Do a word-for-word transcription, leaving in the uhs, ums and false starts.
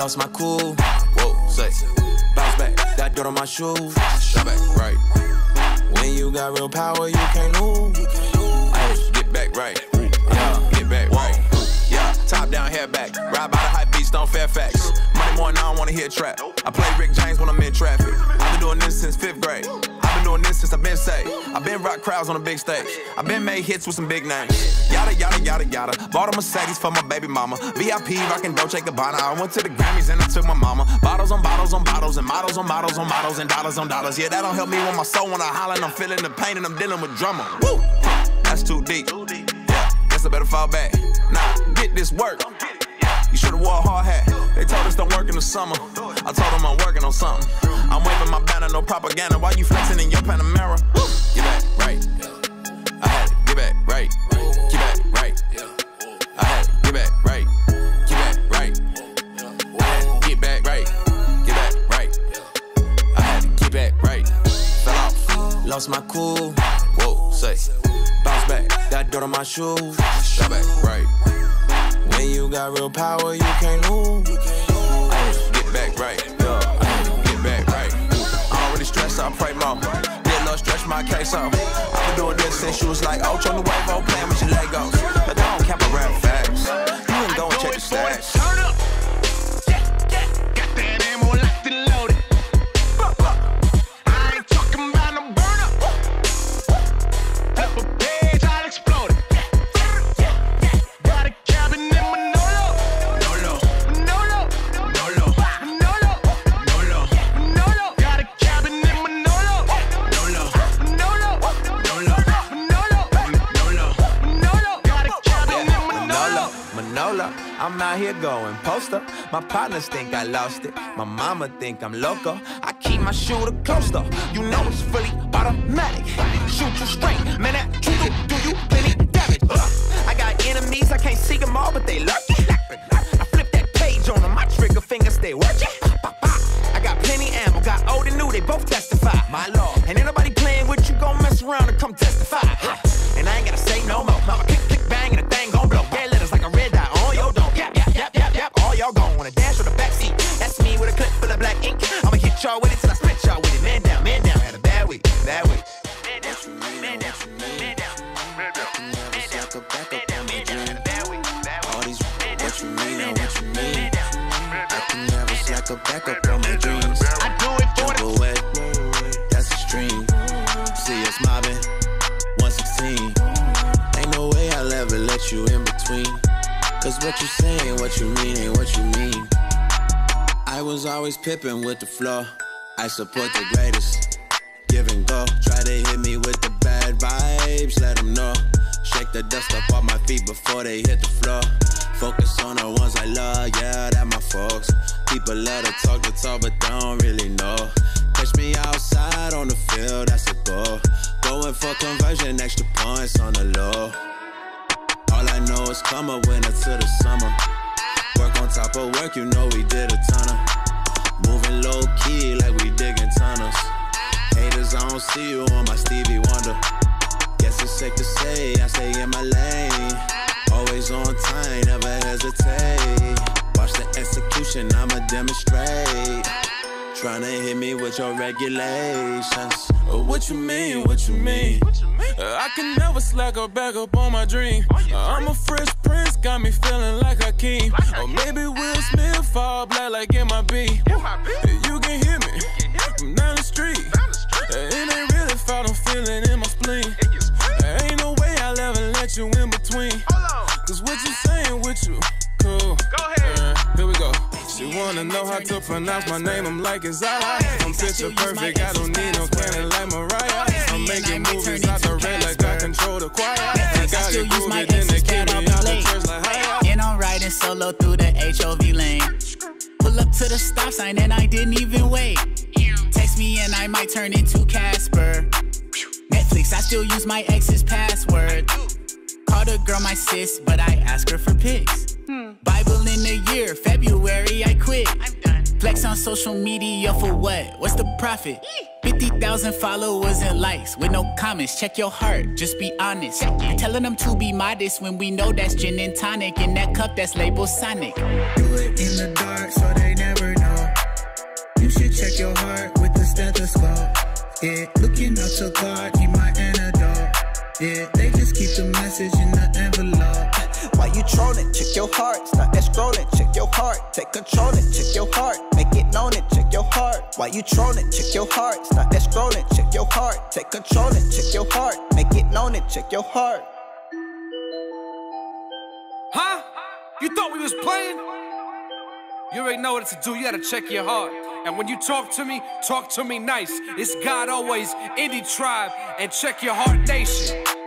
lost my cool. Whoa, say, bounce back, got dirt on my shoes. Shut back, right. When you got real power, you can't lose. Ay, get back right, yeah, get back right. Yeah, top down, hair back. Ride by the high beach, don't Fairfax. Money more now, I don't wanna hear trap. I play Rick James when I'm in traffic. I've been doing this since fifth grade. I've been doing this since I've been saved. I've been rock crowds on a big stage. I've been made hits with some big names. Yada, yada, yada, yada. Bought a Mercedes for my baby mama. V I P rockin' Dolce Gabbana. I went to the Grammys and I took my mama. Bottles on bottles on bottles and models on models on models and dollars on dollars. Yeah, that don't help me when my soul when I holler and I'm feeling the pain and I'm dealing with drama. Woo! That's too deep. Yeah, guess I better fall back. Nah, get this work. You should've wore a hard hat. They told us don't work in the summer. I told them I'm working on something. I'm waving my banner, no propaganda. Why you flexing in your Panamera? Get back right. I had to get back right. Get back right. I had to get back right. Get back right. I had to get back right. Get back right. I had to get back right. Fell off, lost my cool. Whoa, say, bounce back, got dirt on my shoes. Got back right. When you got real power, you can't lose. Ay, get back right, yeah. Ay, get back right. I don't really stress, I pray more. Did love stretch my case off. I've been doing this since you was like Ocho Nuevo, playing with your Legos. But I don't cap around facts. You can go and check the stats. Turn up. Yeah, yeah. Got that ammo locked and loaded. I ain't talking about no burn up. Flip a page, I'll explode it. Got a cabin in Manolo. Manolo. Manolo. Manolo. Manolo. Manolo. Manolo. Got a cabin in Manolo. Manolo. Manolo. Manolo. Manolo. Manolo. Manolo. Got a cabin in Manolo. Manolo, I'm out here going poster. My partners think I lost it. My mama think I'm loco. I keep my shooter close though. You know it's fully automatic. Shoot you straight, man. That trigger do you plenty damage. Uh, I got enemies, I can't see them all, but they lurking. I flip that page on them, my trigger fingers stay working. I got plenty ammo, got old and new, they both testify. My lord, and ain't nobody playing with you, gon' mess around and come testify. And I ain't gotta say no more. Mama click, click, bang, and the thing gon' blow. Red letters like a red dot on your dome. Yap, yap, yap, yap, yap. All y'all gon' wanna dash with the backseat. That's me with a clip full of black ink. I'ma hit y'all with it till I split y'all with it. Man down, man down. Had a bad week, bad week. Man down, man down, man down. Like a backup on my dream. All these what you mean and what you mean. I can never slack a backup on my dreams. I do it for Jump away, that's extreme. See us mobbing, one sixteen. Ain't no way I'll ever let you in between. Cause what you say ain't what you mean, ain't what you mean. I was always pippin' with the flow. I support the greatest. Give and go. Try to hit me with the bad vibes, let them know. Shake the dust up off my feet before they hit the floor. Focus on the ones I love, yeah, that my folks. People love to talk the talk, but don't really know. Catch me outside on the field, that's a goal. Going for conversion, extra points on the low. All I know is come a winter to the summer. Work on top of work, you know we did a ton of. Moving low key like we digging tunnels. Haters, I don't see you on my Stevie Wonder. Guess it's safe to say I stay in my lane. Always on time, never hesitate. Watch the execution, I'ma demonstrate. Tryna hit me with your regulations. Oh, what you mean, what you mean? Uh, I can never slack or back up on my dream. Uh, I'm a fresh prince, got me feeling like Hakeem. Or maybe Will Smith, fall black like M I B. You can hear me from down the street. Uh, it ain't really foul, I'm feeling in my spleen. There ain't no way I'll ever let you in between. Cause what you saying with you, cool. Go ahead. Uh, here we go. She wanna know how to pronounce my name, I'm like it's alright. I'm picture perfect, I don't need no cannon like Mariah. I'm making movies out the red like I control the choir. I got it grooved in the kid me out the church like hi. And I'm riding solo through the H O V lane. Pull up to the stop sign and I didn't even wait. Text me and I might turn into Casper. Netflix, I still use my ex's password. Call the girl my sis, but I ask her for pics. Bible in a year, February I quit. Flex on social media for what? What's the profit? fifty thousand followers and likes with no comments. Check your heart, just be honest. You're telling them to be modest when we know that's gin and tonic. In that cup that's labeled Sonic. Do it in the dark so they check your heart with the stethoscope. Yeah, looking out your guard, need my antidote. Yeah, they just keep the message in the envelope. Why you trolling? Check your heart. Stop that scrolling. Check your heart. Take control it. Check your heart. Make it known it. Check your heart. Why you trolling? Check your heart. Stop that scrolling. Check your heart. Take control it. Check your heart. Make it known it. Check your heart. Huh? You thought we was playing? You already know what to do. You gotta check your heart. And when you talk to me, talk to me nice. It's God always, Indie Tribe, and Check Your Heart Nation.